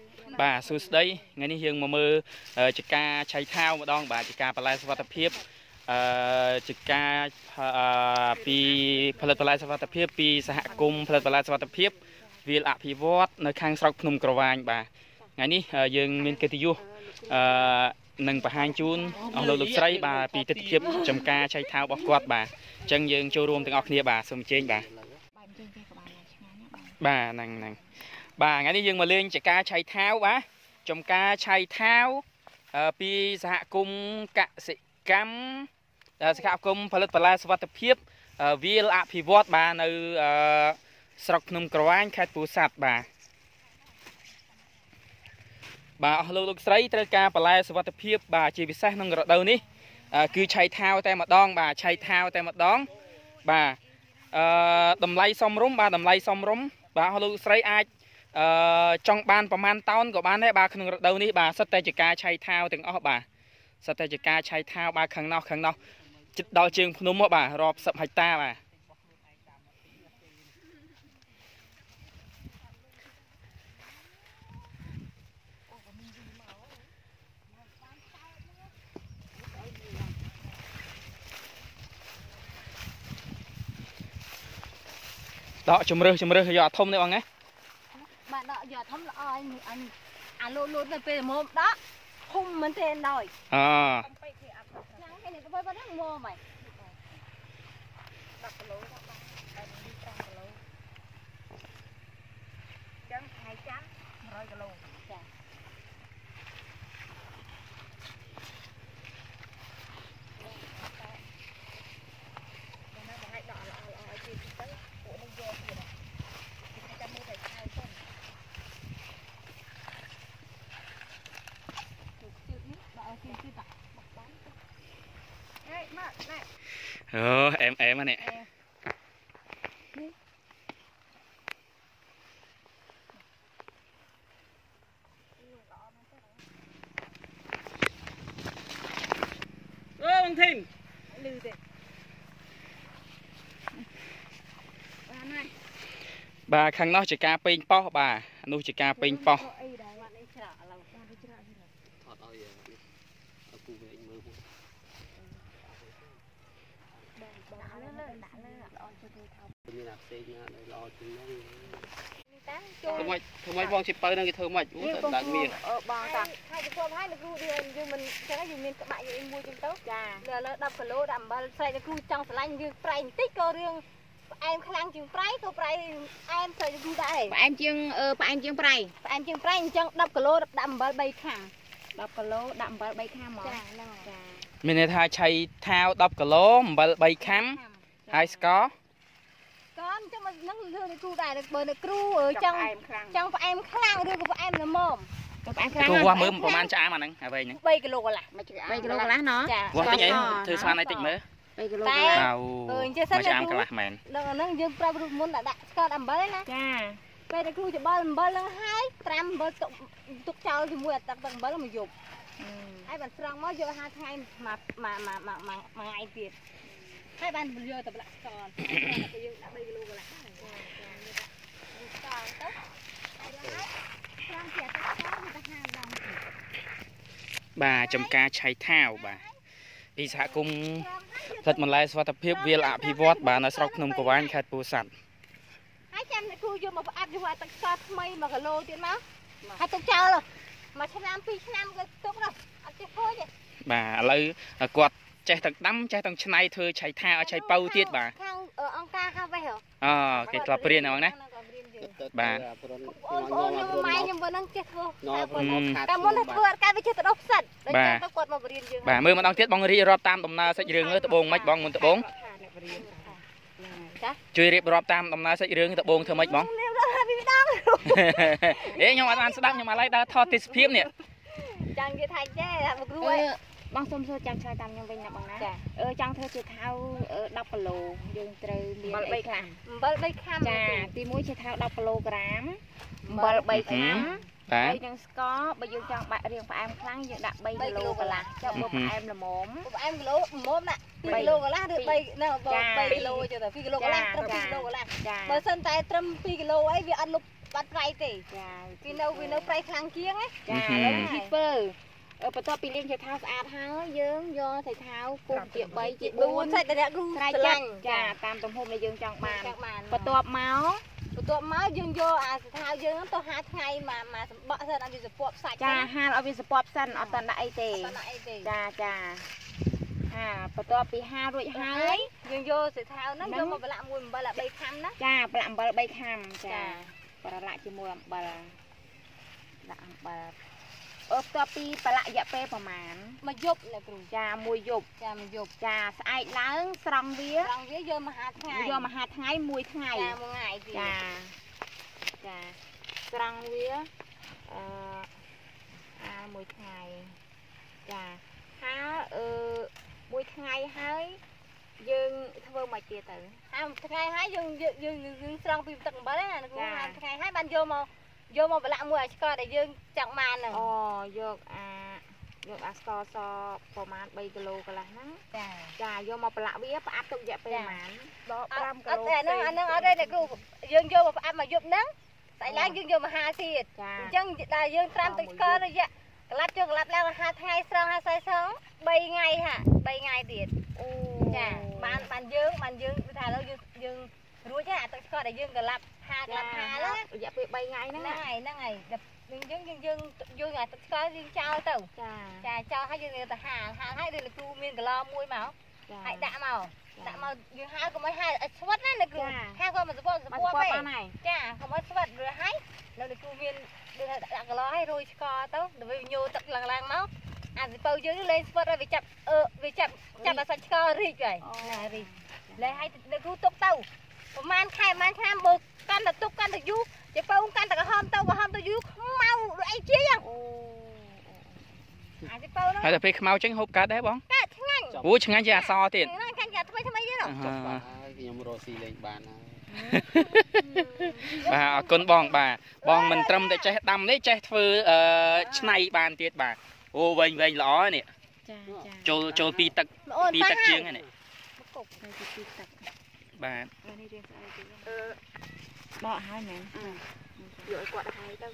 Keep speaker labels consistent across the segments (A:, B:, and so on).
A: bà xui đấy ngay đi hiền mà mơ chỉ ca chạy thao mà đong bà chỉ ca bà lai svat phiếp chỉ ca pi phật bà lai svat phiếp piសហគមន៍phật bà lai svat phiếp វាលអភិវឌ្ឍនៅខាងស្រុកភ្នំក្រវាញបាទថ្ងៃនេះយើងមានកិត្តិយសនឹងបង្ហាញជូនអស់លោកស្រីបាទពីទស្សនវិជ្ជាចំការឆៃថាវរបស់គាត់បាទអញ្ចឹងយើងចូលរួមទាំងអស់គ្នាបាទសូមអញ្ជើញបាទបាទហ្នឹងបាទថ្ងៃនេះយើងមកលេងចការឆៃថាវបាទចំការឆៃថាវពីសហគមន៍កសិកម្មសហគមន៍ផលិតបន្លែសុវត្ថិភាពវាលអភិវឌ្ឍបាទនៅស្រុកភ្នំក្រវាញខេត្តពោធិ៍សាត់បាទអស់លោកស្រីត្រូវការបន្លែសុវត្ថិភាពបាទជាពិសេសក្នុងរដូវនេះគឺឆៃថាវតែម្ដងបាទឆៃថាវតែម្ដងបាទតម្លៃសមរម្យបាទតម្លៃសមរម្យបាទអស់លោកស្រីអាចចង់បានប្រមាណតោនក៏បានដែរបាទក្នុងរដូវនេះបាទសិតតែជាការឆៃថាវទាំងអស់បាទសិតតែជាការឆៃថាវបាទខាងនោះចិត្តដល់ជើងភ្នំមកបាទរាប់សិបហិកតាបាទដកជំរឿសយកធំនេះបងណា
B: បាទដកយកធំល្អអញអាលូតទៅពេលមុំដកធំមែនទេដល់ឆ្នាំគេនេះទៅបើហ្នឹងមុំហ៎10គីឡូដល់5គីឡូចឹងថ្ងៃច័ន្ទ100គីឡូចា
A: em á nè bằng thìn bà khăn nó chỉ ca pin po bà nuôi chỉ ca pin po thôi mấy bong chip tới đang cái thơ mạch uống tận miệng
B: bong ta hai cái phôm hai nó ru đi như mình cho nó dùng miên các bạn như mua trên tóc lỡ đập cả lô đầm bờ xoay cái ru trong sờ lanh như pray tích cơ riêng em khang chừng pray tôi pray em xoay ru đại em chừng pray chừng đập cả lô đầm bờ bay khang đập cả lô đầm bờ bay khang mà
A: mình này thay chay thao đập cả lô bờ bay kham hai score
B: con cho mà nó thương cái cừu đại được bờ được cừu ở trong em khang đưa của em là mồm
A: cừu qua mướmประมาณtrả mà nè về nhỉ
B: 3 kg là 3 kg là nó
A: qua cái nhảy thư xoan này tịnh mới
B: 3 kg
A: mà chạm cả là mền
B: nó dương pra muốn đã có đầm bơi nè cha bây giờ cừu cho bơi lên hai tram bơi tục trâu thì mua tập tầng bơi là mình dục hai bạn strong mới vô 2 ngày mà ngày tiền hai bạn vừa tập lại còn bây giờ đã 3 kg rồi
A: bà trồng cá cháy thảo bà đi xã cung thật một lai xoa tập hiệp viên lạ phi vót bà nó sọc nông của anh khát bù sẵn
B: hai trăm này khu vô mà áp vô tận xoa mây mà cả lô tiền máu hai tục chờ rồi mà cho năm pi năm cái tốt rồi ăn cái thôi vậy
A: bà lấy quạt chạy thằng đắm chạy thằng chân này thôi chạy thao chạy bao tiết bà
B: ông ca không phải
A: hả cái cặp riêng nào nè bà bà mưa mà đang tiết bong ri rọp tam đồng na sẽ rừng ở tập bông mạch bong muốn tập bông chui rệp rọp tam đồng na sẽ rừng tập bông thưa mạch bong đấy nhưng mà ăn sẽ đắp nhưng mà lấy đã thọ tít phim nè
B: chẳng cái thành chứ là một ruồi bong xôm xô chẳng chơi tam nhưng bên nhập bằng ná chẳng thưa chơi thao đọc lồ dương từ miền bay kham bay kham trà tí mũi chơi thao đọc kg bay kham bay đang có bây giờ chẳng bạn riêng phải em kháng giờ đặt bay kg là cho bố em là mồm em mồm nè bay kg là được bay nào bay kg cho tới kg là kg là bờ sân tay trăm kg ấy vì ăn lúc បាត់ប្រៃទេចាពីនៅប្រៃខ្លាំងជាងចាលើជីពើបន្ទាប់ពីលាងឆៃថាវស្អាតហើយយើងយកឆៃថាវពុះជា3ជា4សាច់តែអ្នកគ្រូស្រឡាញ់ចាតាមទំហំដែលយើងចង់បានបន្ទាប់មកយើងយកអាឆៃថាវយើងទៅហាលថ្ងៃមកសម្បកសិនឲ្យវាសពប់សាច់ចាហាលឲ្យវាសពប់សិនអត់តដាក់អីទេចាបន្ទាប់ពីហាលរួចហើយយើងយកឆៃថាវហ្នឹងយកមកប្រឡាក់មួយអំបិលឲ្យ3ខាំណាចាប្រឡាក់អំបិល3ខាំចាប្រឡាក់ជាមួយអំបិលដាក់អំបិលបន្ទាប់ពីប្រឡាក់រយៈពេលប្រហែលមួយយប់លោកគ្រូចាមួយយប់ចាស្អែកឡើងស្រង់វាយកមកហាលថ្ងៃមួយថ្ងៃមួយថ្ងៃទៀតចាស្រង់វាមួយថ្ងៃចាហាលមួយថ្ងៃហើយយើងធ្វើមកទៀតទៅថ្ងៃហើយយើងស្រង់ពីទឹកអំបិលណាលោកគ្រូថ្ងៃហើយបានយកមកប្រឡាក់មួយឲ្យស្ករដែលយើងចង់បានហ្នឹងយកអាស្ករសប្រហែល3គីឡូកន្លះហ្នឹងចាយកមកប្រឡាក់វាផ្អាប់ទុករយៈពេលប្រហែលដល់5គីឡូអាហ្នឹងអត់ទេអ្នកគ្រូយើងយកមកផ្អាប់មកយប់ហ្នឹងស្អែកឡើងយើងយកមកហាលទៀតអញ្ចឹងដល់យើងត្រាំទឹកស្កររយៈកន្លះឡើងហាលថ្ងៃស្រង់ហាលស្អែកស្រង់3ថ្ងៃ3ថ្ងៃទៀតចាបានយើងគឺថាឥឡូវយើងរួចហើយអាទឹកស្ករដែលយើងកន្លះហាលរយៈពេល3ថ្ងៃហ្នឹងហើយយើងអាទឹកស្ករយើងចោលទៅចាចោលហើយយើងទៅហាលហើយដូចលោកគ្រូមានកន្លមួយមកហើយដាក់មកយើងហាលកុំឲ្យហាលឲ្យស្វិតណាលោកគ្រូហាលគាត់មកសពទេចាកុំឲ្យស្វិតរួចហើយលោកគ្រូមានដូចដាក់កន្លហើយរោយស្ករទៅដើម្បីញូរទឹកឡើងមកអាសិពៅយើងលេងស្វិតហើយវាចាប់ដល់សាច់ស្កររីកហើយរីកលេងឲ្យលោកគ្រូទុកទៅប្រហែលខែប្រហែលឆ្នាំបើកាន់តែទុកកាន់តែយូរជាពៅកាន់តែក្រហមទៅយូរខ្មៅដូចអីជាចឹងអាសិពៅហ្នឹង
A: ហើយតែពេលខ្មៅចឹងហូបកើតដែរបង
B: កើតឆ្ងាញ់
A: អូឆ្ងាញ់ជាអសទៀត
B: ឆ្ងាញ់ជាថ្មីទៀត
C: ខ្ញុំរកស៊ីលេងបានហើយ
A: បាទអរគុណបងមិនត្រឹមតែចេះដាំទេចេះធ្វើឆ្នៃបានទៀតបាទអូវែងល្អនេះចូលពីទឹកជាងនេះបាទ
B: នេះរៀងស្អីទៀតបកហើយមែនយកឲ្យគាត់ហើយទៅ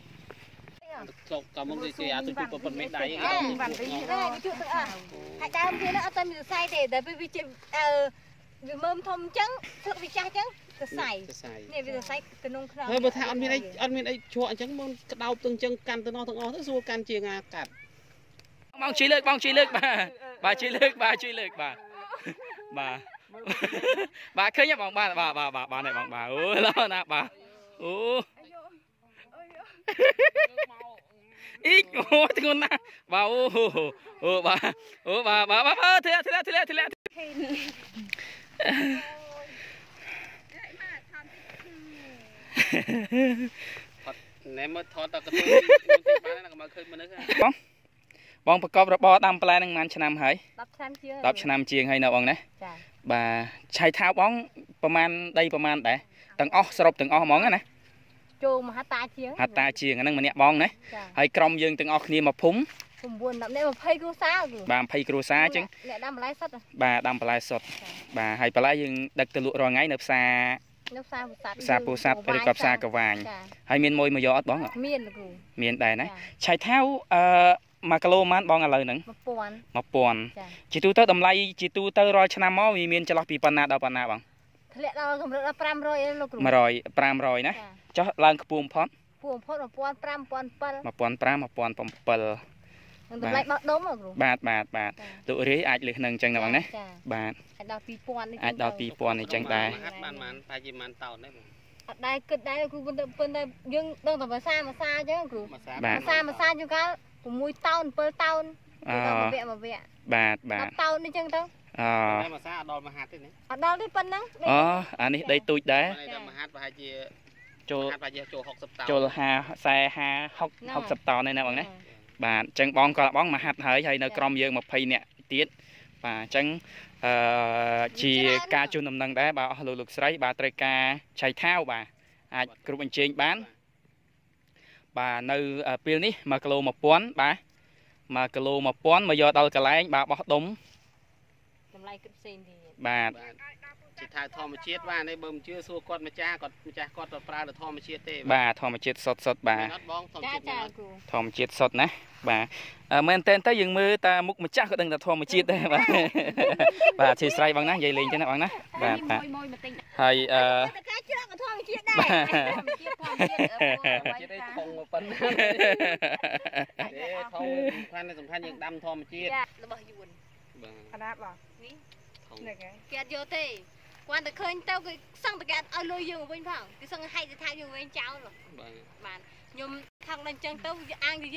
C: ក៏មកគេអាទៅជួបប៉ុនមេដៃ
B: វ៉ាន់រីជួបទៅហើយដើមវានោះអត់តែមានសរសៃទេតែវាជិះវាមើមធំអញ្ចឹងទឹកវាចាស់អញ្ចឹងសរសៃនេះវាសរសៃក្នុងខ្នង
C: ហើយបើថាអត់មានអីជក់អញ្ចឹងមកក្តោបទៅអញ្ចឹងកាន់ទៅនោះទាំងអស់ទៅស្រួលកាន់ជាងអាកាត់
A: បងជួយលើកបាទជួយលើកបាទឃើញបងបាទនេះបងបាទអូឡោណាបាទអូអ៊ីអូធ្ងន់ណាស់បាទអូបាទធ្លាក់
C: ណែមើលថតតកទូទីបានណាកុំឲ្យឃើញមនុស្ស
A: បងប្រកបរបរដាំផ្លែនឹងប៉ុន្មានឆ្នាំហើយ
B: 10ឆ្នាំជាង
A: ហើយណាបងណា
B: ចា
A: បាទឆៃថាវបងប្រហែលដីប្រហែលដែរទាំងអស់សរុបទាំងអស់ហ្មងណា
B: ចូលមហាតាជាង
A: ហ្នឹងម្នាក់បងណាហើយក្រុមយើងទាំងអស់គ្នាមកភូមិ
B: 9 10នាក់20គ្រួសារ
A: បាទ20គ្រួសារអញ្ចឹង
B: អ្នកដាំបន្លែសុទ្ធ
A: បាទដាំបន្លែសុទ្ធបាទហើយបន្លែយើងដឹកទៅលក់រាល់ថ្ងៃនៅផ្សារពោធិ៍សាត់ឬក៏ផ្សារកវាញហើយមានមួយមកយកអត់បង
B: មានគ្រូ
A: មានដែរណាឆៃថាវ1គីឡូប៉ុន្មានបងឥឡូវហ្នឹង1000ជាទូទៅតម្លៃជាទូទៅរាល់ឆ្នាំមកវាមានចន្លោះពីប៉ុណ្ណាដល់ប៉ុណ្ណាបង
B: ធ្លាក់ដល់កម្រិតដល់500លោកគ្រូ
A: 500ណាចុះឡើងខ្ពស់បំផុត
B: 1500
A: 1500
B: 1007តម្លៃបោះដុំគ្រូ
A: បាទលោករាយអាចលើសនឹងអញ្ចឹងណាបងណាបាទ
B: អាចដល់2000នេះ
A: អាចដល់2000នេះអញ្ចឹងដែរ
C: បានប្រហែលជាប៉ុន្មានតោនដែរបង
B: អត់ដែរគិតដែរគ្រូប៉ុន្តែយើងដឹងតែភាសាអញ្ចឹងគ្រូភាសាជួនកាល6តោន7តោនមួយវគ្គ
A: បាទ
B: 10តោននេះអញ្ចឹងទៅ
C: តែភាសាអត់ដល់មហាទេណា
B: អត់ដល់ទេប៉ុណ្ណឹង
A: អានេះដីទូចដែរ
C: តែមហាប្រហែលជា
A: ចូល
C: 60តោន
A: ចូល60តោននេះណាបងណាបាទអញ្ចឹងបងក៏បងមហាត់ហើយនៅក្រុមយើង20នាក់ទៀតបាទអញ្ចឹងជាការជូនដំណឹងដែរបាទអស់លោកស្រីបាទត្រូវការឆៃថាវបាទអាចគ្រប់អញ្ជើញបានបាទនៅពេលនេះ1គីឡូ1000បាទ1គីឡូ1000មកយកដល់កន្លែងបាទបោះដុំ
B: តម្លៃគិតផ្សេងទៀត
A: បាទ
C: ជាថាធម្មជាតិបាទនេះបើមិនជឿសួរគាត់ម្ចាស់គាត់ទៅប្រើទៅធម្មជាតិទេ
A: បាទធម្មជាតិសុទ្ធបាទ
C: អត់បងធម្មជាតិ
A: ធម្មជាតិសុទ្ធណាបាទមែនតើទៅយើងមើលតាមុខម្ចាស់ក៏ដឹងថាធម្មជាតិដែរបាទបាទជិះស្រ័យបងណានិយាយលេងទៅណាបងណាបាទហើយ
B: ការជ្រកធម្មជាតិដែរធម្មជាតិ
C: ជាតិឯងធំប៉ុណ្ណាទេធំសំខាន់យើងដាំធម្មជាតិ
B: របស់យួន
C: បាទ
B: អត់បងនេះ
C: ធំ
B: ហ្នឹងហើយគេអត់យកទេគាត់តែឃើញទៅគេសឹងតែគេអត់ឲ្យលុយយើងវិញផងគេសឹងហែកទៅថាយើងវិញចោលបាទខ្ញុំខឹងដល់អញ្ចឹងទៅអាង